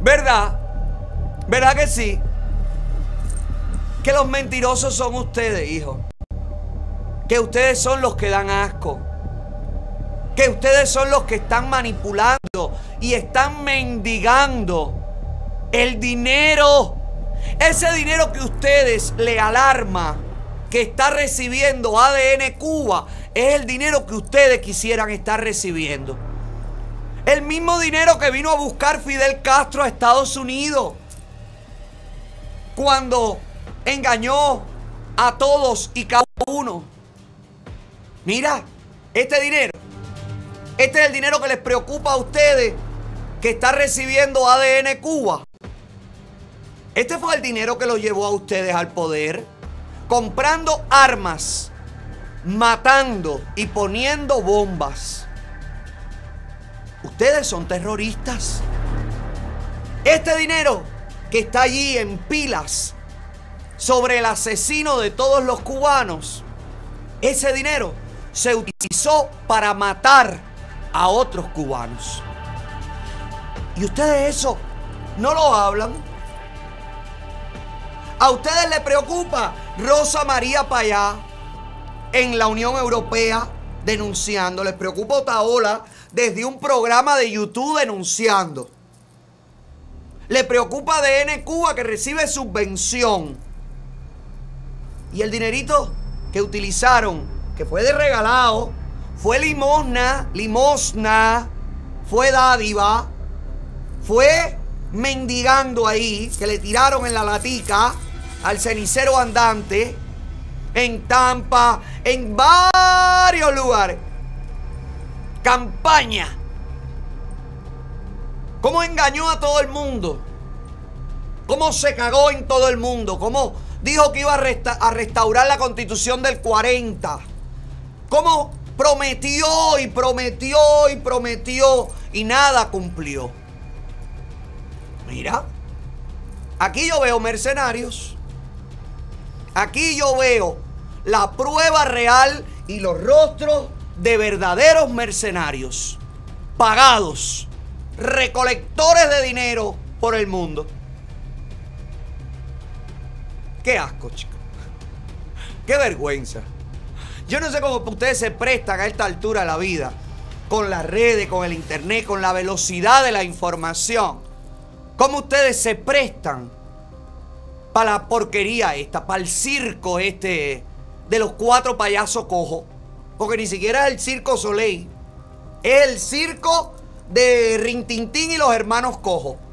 ¿Verdad? ¿Verdad que sí? Que los mentirosos son ustedes, hijo. Que ustedes son los que dan asco. Que ustedes son los que están manipulando y están mendigando el dinero. Ese dinero que ustedes le alarma que está recibiendo ADN Cuba es el dinero que ustedes quisieran estar recibiendo. El mismo dinero que vino a buscar Fidel Castro a Estados Unidos cuando engañó a todos y cada uno. Mira, este dinero, este es el dinero que les preocupa a ustedes, que está recibiendo ADN Cuba. Este fue el dinero que los llevó a ustedes al poder, comprando armas, matando y poniendo bombas. Ustedes son terroristas. Este dinero que está allí en pilas sobre el asesino de todos los cubanos, ese dinero se utilizó para matar a otros cubanos. Y ustedes eso no lo hablan. A ustedes les preocupa Rosa María Payá en la Unión Europea denunciando. Les preocupa Otaola desde un programa de YouTube denunciando. Le preocupa ADN Cuba que recibe subvención. Y el dinerito que utilizaron, que fue de regalado, fue limosna, fue dádiva, fue mendigando ahí, que le tiraron en la latica al cenicero andante, en Tampa, en varios lugares. Campaña. Cómo engañó a todo el mundo. Cómo se cagó en todo el mundo. Cómo dijo que iba a restaurar la Constitución del 40. Cómo prometió y prometió y prometió y nada cumplió. Mira, aquí yo veo mercenarios. Aquí yo veo la prueba real y los rostros de verdaderos mercenarios, pagados, recolectores de dinero por el mundo. Qué asco, chicos. Qué vergüenza. Yo no sé cómo ustedes se prestan a esta altura de la vida, con las redes, con el internet, con la velocidad de la información. Cómo ustedes se prestan para la porquería esta, para el circo este de los 4 payasos cojos. Porque ni siquiera es el Circo Soleil. Es el circo de Rintintín y los hermanos Cojos.